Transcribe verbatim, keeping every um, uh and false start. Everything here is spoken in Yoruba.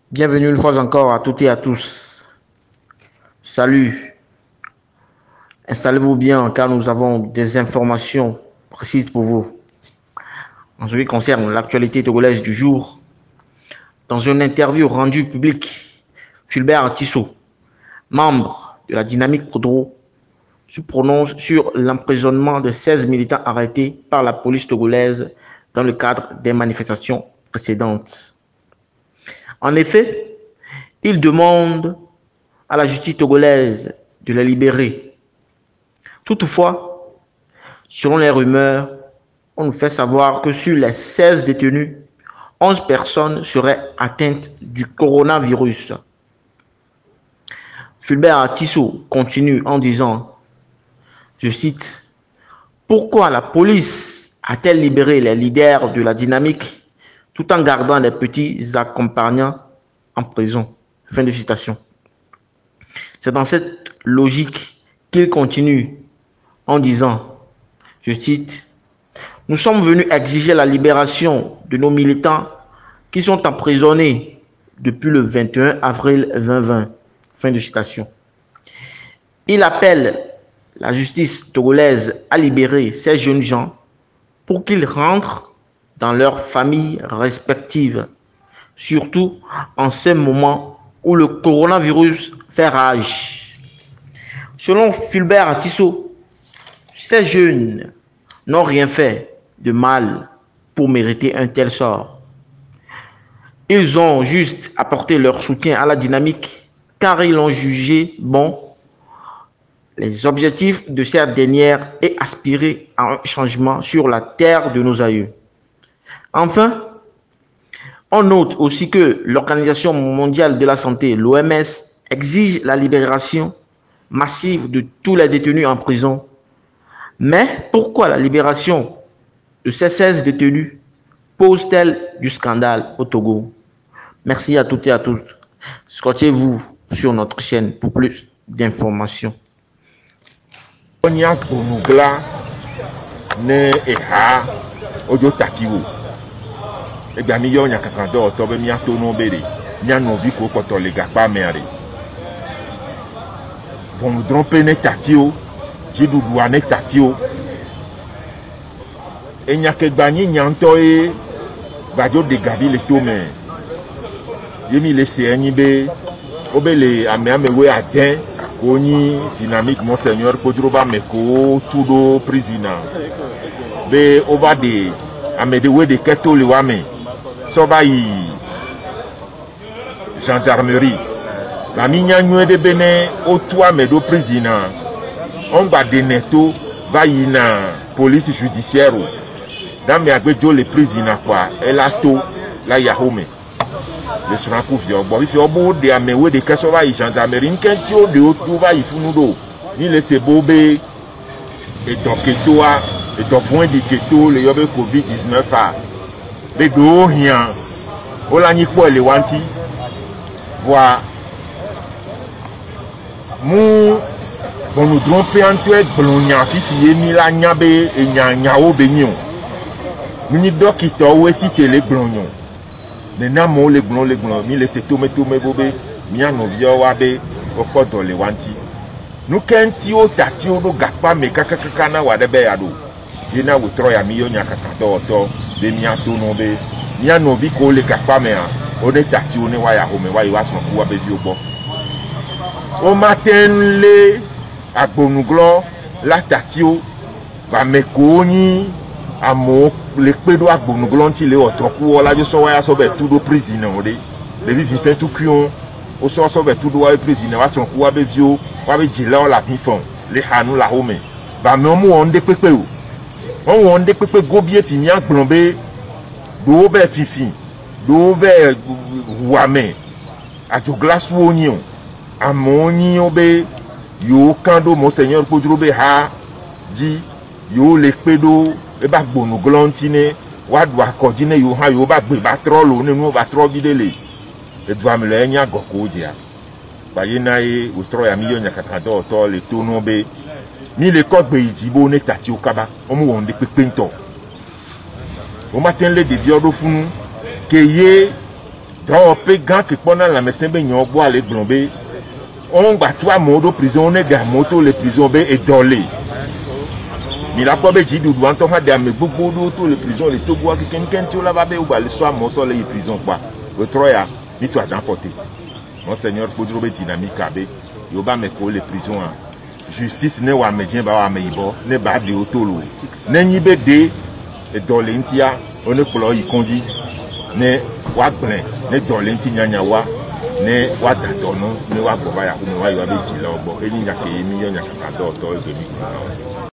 Bienvenue une fois encore à toutes et à tous. Salut. Installez-vous bien car nous avons des informations précises pour vous. En ce qui concerne l'actualité togolaise du jour, dans une interview rendue publique, Fulbert Tissot, membre de la Dynamique Kodro, se prononce sur l'emprisonnement de seize militants arrêtés par la police togolaise dans le cadre des manifestations précédentes. En effet, il demande à la justice togolaise de les libérer. Toutefois, selon les rumeurs, on nous fait savoir que sur les seize détenus, onze personnes seraient atteintes du coronavirus. Fulbert Tissot continue en disant, je cite, « Pourquoi la police a-t-elle libéré les leaders de la dynamique tout en gardant les petits accompagnants en prison ?» Fin de citation. C'est dans cette logique qu'il continue en disant, je cite, « Nous sommes venus exiger la libération de nos militants qui sont emprisonnés depuis le vingt et un avril deux mille vingt. » Fin de citation. Il appelle la justice togolaise à libérer ces jeunes gens pour qu'ils rentrent dans leurs familles respectives, surtout en ce moment où le coronavirus fait rage. Selon Fulbert Tissot, ces jeunes n'ont rien fait de mal pour mériter un tel sort. Ils ont juste apporté leur soutien à la dynamique car ils ont jugé bon les objectifs de cette dernière et aspirer à un changement sur la terre de nos aïeux. Enfin, on note aussi que l'Organisation mondiale de la santé, l'O M S, exige la libération massive de tous les détenus en prison. Mais pourquoi la libération de ces seize détenus pose-t-elle du scandale au Togo? Merci à toutes et à tous. Scotchez-vous sur notre chaîne pour plus d'informations. Onya Gonugla ne eha ojo tatiwo egba mi yo nya kankan do to be mi ato no bere nya no bi ko koto le gapa mere bon tromper ne tatio jidudu ane tatio enya ke gba ni nya nto e bajo de gabi le to me yemi le se enyi be obele ame ame we aden Koni dynamique monseigneur Kodroba Meko Tudo président be over de amede we de keto le wame so ba yi gendarmerie la minya nwe de bene o to amedo président on ba de neto va yi na police judiciaire dans me agbejo le président quoi elle a to la yahome le sera pour vieux bon il fait beau de amewe de keso va yi gendarmerie nkentio de otu va yi funudo ni le sebobe et donc etoa et donc point de keto le yobe covid dix-neuf a le do rien ola ni po le wanti voir mu bon nous tromper entre blonia fifi ni la nyabe e nya nyao benyon ni docteur we si tele blonyon Nenamo le blon le blon mi le seto meto me bobe mi ano vio wabe okodo le wanti nu kenti o tati o do gapa me kakaka na wadebe ya do yena wotro ya mi yo nya kakado oto be mi ato no be mi ano bi ko le gapa me a o ne tati o ne wa ya home wa yi wa so ku wa be bi ogbo o maten le agbonuglo la tati o ba me ko ni amo le pedo agbonuglonti le otroku ola jo so wa so be tudo président ode le bi fi tout kuon o so so be tudo wa président wa so ku wa be vio wa be jila la pifon le hanu la home ba me omu onde pepe o won onde pepe gobie ti mi agblonbe do be fifi do be wame ajo glace woni o amoni obe yo kando monseigneur Kodrobe ha di yo le pedo e ba gbonu glontine wa do akodine yo ha yo ba gbe ba trolo ninu ba tro bidele e do am le nya goko dia ba ye na e o tro ya mi yo nya kakado to le to no be mi le ko gbe ijibo ne tati okaba o mu won de pepe nto o ma ten le de bi odo funu ke ye Donc, on gant qui pendant la médecin, ben, on boit les glombés. On va trois mots de prison, on est des motos, les prisons, et dolé. Mais la fois, j'ai dit, on a des amis, beaucoup d'autres, les prisons, les tobois, qui quelqu'un, tu l'as vu, ou bah, le soir, mon sol, les prisons, quoi. Le troya, ni toi d'emporter. Monseigneur, faut dire, dynamique, kabé, yoba, me colle les prisons, justice, ne wa medien, ba wa meibo, ne ba de otolo. Ne nibe de, et dolentia, on ne peut y conduire. Ne wa blen ne dolenti nyanya wa ne wa datono ne wa goba ya kuma wa yo abeji la ogbo eni nyake emi yo nyaka do to egemi.